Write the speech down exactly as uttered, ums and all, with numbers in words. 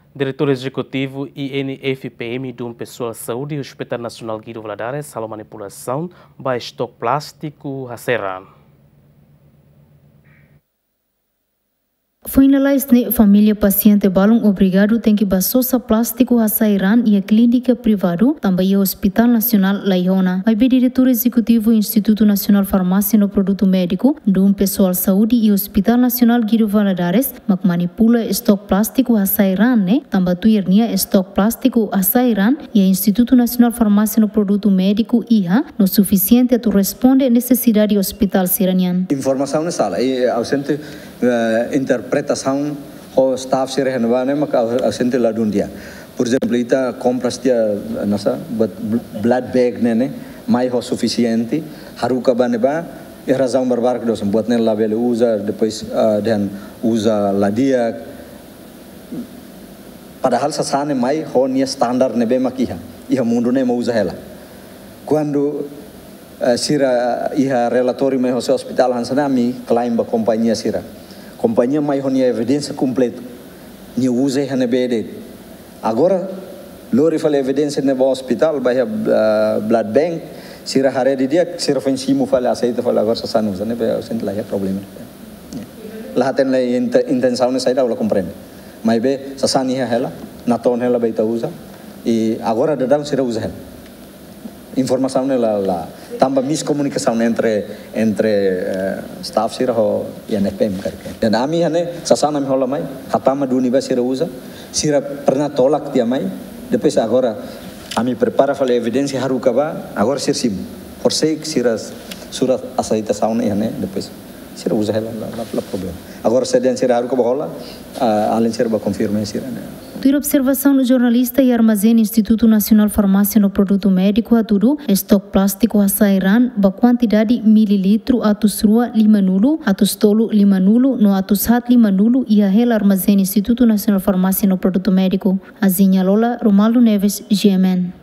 Diretor Executivo I N F P M do Pessoal Saúde e Hospital Nacional Guido Valadares, sala manipulação by estoque plástico Haseran. Foi na família paciente balão obrigado tem que basosa plástico a Sairan e a clínica privado também o Hospital Nacional Laiona. Vai be diretor executivo Instituto Nacional Farmácia no Produto Médico do Pessoal Saúde e Hospital Nacional Guido Valadares mak manipula estoque plástico a Sairan né também tuirnia estoque plástico a Sairan e a Instituto Nacional Farmácia no Produto Médico I H A no suficiente a responde à necessidade do Hospital Siranian. Informação na sala e ausente uh, interpretação o staff se renovane mak ausente lá do dia. Por exemplo, ita compras dia nasa blood bag nene mais o suficiente haruka baneba e razão barbar que dosen buat nela label usa depois uh, dan usa ladia padahal sasane mai ho nia standar nebe makiha iha mundo ne mau usa ela quando uh, sira iha relatório mai ho hospital hansanami claim ba companhia sira companhia mai ho nia evidência completa nia usa iha nebe agora lori fala evidência nebe hospital ba uh, blood bank sira hare di dia sira fensimo fala aceita fala agora sasanu sane be sente lá é problema lá tem lá intenção nessa ida ela compreende mas be sasani ela na ton ela beita usa e agora dadang sira usa ela informação ela lá tamba miscomunicação entre entre uh, staff sira ho e N F P M karke dan ami hane sasana mi hola mai hatama do universo sira usa sira pernah tolak dia mai depois agora ami prepara fala evidência harukaba agora sir sim forsake siras surat asaita sauna ihane depois sira usa ela la problema agora sedian sira harukaba hola uh, além sira ba confirma sira Tua observação no jornalista e armazém Instituto Nacional Farmácia no Produto Médico a tudo estoque plástico a Sairan ba quantidade mililitro atus rua lima nulo atus tolo lima nulo no atus hat lima nulo e a hela armazém Instituto Nacional Farmácia no Produto Médico a Zinha Lola Romaldo Neves G M N